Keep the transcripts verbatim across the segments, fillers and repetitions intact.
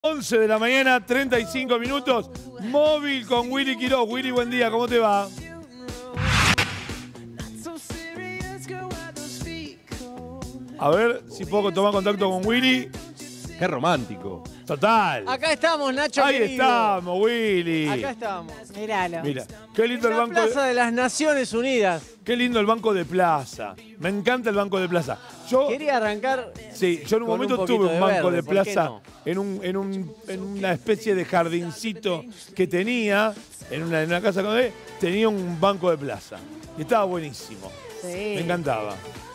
once de la mañana, treinta y cinco minutos, móvil con Willy Quiroz. Willy, buen día, ¿cómo te va? A ver si puedo tomar contacto con Willy. Qué romántico. Total. Acá estamos, Nacho. Ahí querido. estamos, Willy. Acá estamos. Míralo. Mira, qué lindo el La banco Plaza de, de las Naciones Unidas. qué lindo el banco de plaza. Me encanta el banco de plaza. Yo, Quería arrancar. sí, yo en un con momento un poquito tuve un de banco verde, de ¿por qué plaza no? en, un, en, un, en una especie de jardincito que tenía, en una, en una casa con él, tenía un banco de plaza. Y estaba buenísimo. Sí. Me encantaba.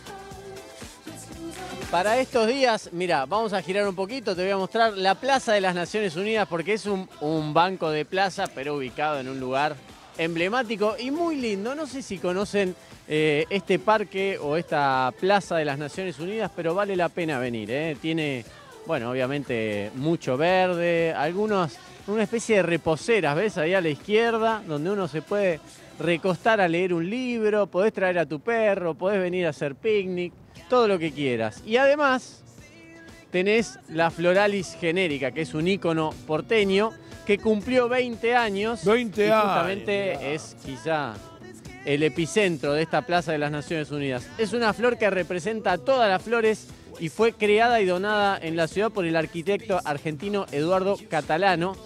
Para estos días, mira, vamos a girar un poquito, te voy a mostrar la Plaza de las Naciones Unidas porque es un, un banco de plaza, pero ubicado en un lugar emblemático y muy lindo. No sé si conocen eh, este parque o esta Plaza de las Naciones Unidas, pero vale la pena venir, ¿eh? Tiene, bueno, obviamente mucho verde, algunos, una especie de reposeras, ¿ves? Ahí a la izquierda, donde uno se puede recostar a leer un libro, podés traer a tu perro, podés venir a hacer picnic, todo lo que quieras. Y además tenés la Floralis genérica, que es un ícono porteño que cumplió veinte años. veinte y años. justamente es quizá el epicentro de esta Plaza de las Naciones Unidas. Es una flor que representa todas las flores y fue creada y donada en la ciudad por el arquitecto argentino Eduardo Catalano,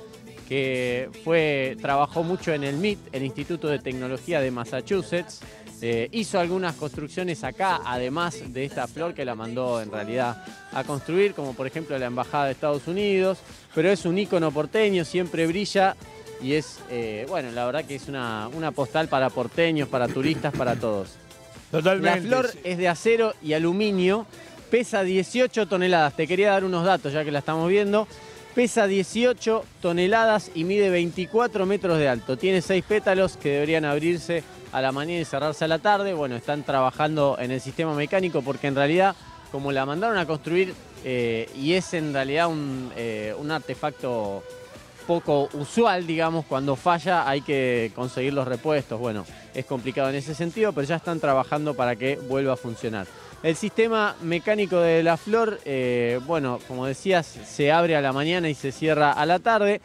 que fue, trabajó mucho en el M I T, el Instituto de Tecnología de Massachusetts. Eh, hizo algunas construcciones acá, además de esta flor que la mandó en realidad a construir, como por ejemplo la Embajada de Estados Unidos, pero es un ícono porteño, siempre brilla y es, eh, bueno, la verdad que es una, una postal para porteños, para turistas, para todos. Totalmente. La flor sí. es de acero y aluminio, pesa dieciocho toneladas, te quería dar unos datos ya que la estamos viendo. Pesa dieciocho toneladas y mide veinticuatro metros de alto. Tiene seis pétalos que deberían abrirse a la mañana y cerrarse a la tarde. Bueno, están trabajando en el sistema mecánico porque en realidad, como la mandaron a construir eh, y es en realidad un, eh, un artefacto poco usual, digamos, cuando falla hay que conseguir los repuestos. Bueno, es complicado en ese sentido, pero ya están trabajando para que vuelva a funcionar. El sistema mecánico de la flor, eh, bueno, como decías, se abre a la mañana y se cierra a la tarde.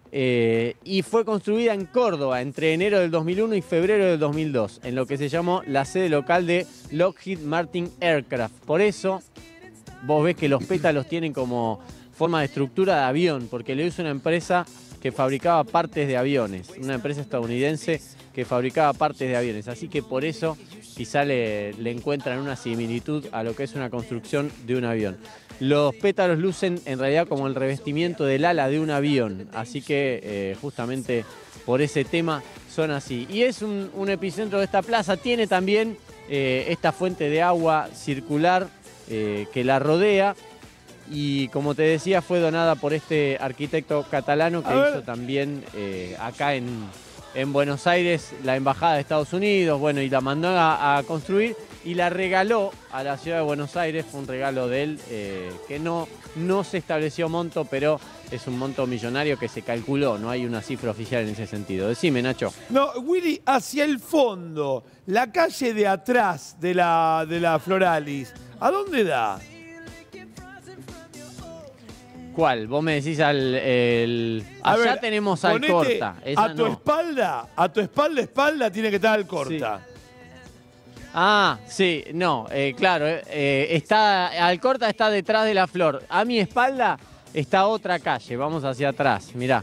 Eh, y fue construida en Córdoba entre enero del dos mil uno y febrero del dos mil dos, en lo que se llamó la sede local de Lockheed Martin Aircraft. Por eso vos ves que los pétalos tienen como forma de estructura de avión, porque le hizo una empresa que fabricaba partes de aviones, una empresa estadounidense que fabricaba partes de aviones. Así que por eso quizá le, le encuentran una similitud a lo que es una construcción de un avión. Los pétalos lucen en realidad como el revestimiento del ala de un avión, así que eh, justamente por ese tema son así. Y es un, un epicentro de esta plaza, tiene también eh, esta fuente de agua circular eh, que la rodea y como te decía fue donada por este arquitecto catalano que hizo también eh, acá en, en Buenos Aires la Embajada de Estados Unidos, bueno, y la mandó a, a construir. Y la regaló a la ciudad de Buenos Aires, fue un regalo de él, eh, que no, no se estableció monto, pero es un monto millonario que se calculó, no hay una cifra oficial en ese sentido. Decime, Nacho. No, Willy, hacia el fondo, la calle de atrás de la, de la Floralis, ¿a dónde da? ¿Cuál? Vos me decís al... El... A Allá ver, tenemos ponete Alcorta. Esa a tu no. espalda, a tu espalda, espalda tiene que estar Alcorta. Sí. Ah, sí, no, eh, claro, eh, está, Alcorta está detrás de la flor. A mi espalda está otra calle, vamos hacia atrás, mirá.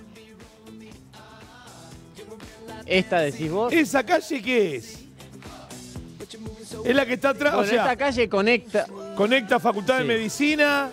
¿Esta decís vos? ¿Esa calle qué es? Es la que está atrás, Bueno, o sea, esta calle conecta, conecta Facultad de Sí. Medicina.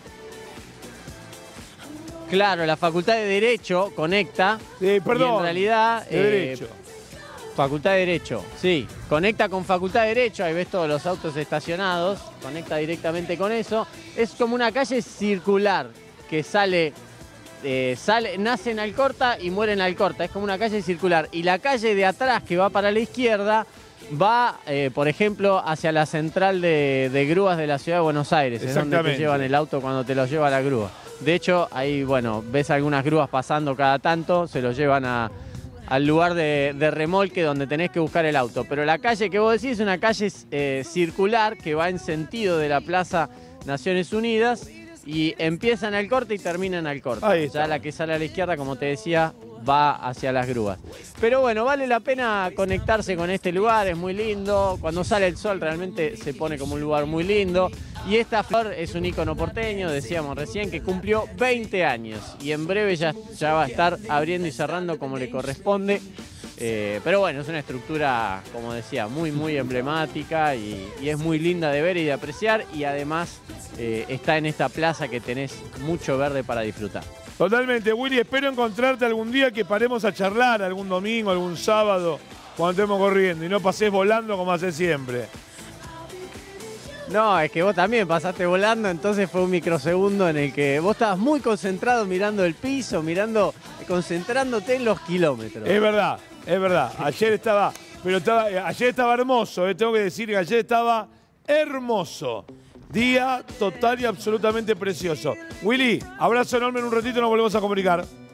claro, la Facultad de Derecho conecta. Eh, perdón, Y en realidad... de eh, Derecho. Facultad de Derecho, sí. Conecta con Facultad de Derecho, ahí ves todos los autos estacionados, conecta directamente con eso. Es como una calle circular que sale, eh, sale, nace en Alcorta y muere en Alcorta. Es como una calle circular. Y la calle de atrás que va para la izquierda va, eh, por ejemplo, hacia la central de, de grúas de la ciudad de Buenos Aires. Es donde te llevan el auto cuando te lo lleva la grúa. De hecho, ahí, bueno, ves algunas grúas pasando cada tanto, se los llevan a... al lugar de, de remolque donde tenés que buscar el auto. Pero la calle que vos decís es una calle eh, circular que va en sentido de la Plaza Naciones Unidas Y empiezan al corte y terminan al corte. Ahí está. Ya la que sale a la izquierda, como te decía, va hacia las grúas. Pero bueno, vale la pena conectarse con este lugar, es muy lindo. Cuando sale el sol realmente se pone como un lugar muy lindo. Y esta flor es un ícono porteño, decíamos recién, que cumplió veinte años. Y en breve ya, ya va a estar abriendo y cerrando como le corresponde. Eh, pero bueno, es una estructura, como decía, muy, muy emblemática y, y es muy linda de ver y de apreciar. Y además eh, está en esta plaza que tenés mucho verde para disfrutar. Totalmente, Willy, espero encontrarte algún día que paremos a charlar, algún domingo, algún sábado, cuando estemos corriendo y no pases volando como haces siempre. No, es que vos también pasaste volando, entonces fue un microsegundo en el que vos estabas muy concentrado mirando el piso, mirando, concentrándote en los kilómetros. Es verdad, es verdad. Ayer estaba, pero estaba, ayer estaba hermoso, eh, tengo que decir que ayer estaba hermoso. Día total y absolutamente precioso. Willy, abrazo enorme, en un ratito nos volvemos a comunicar.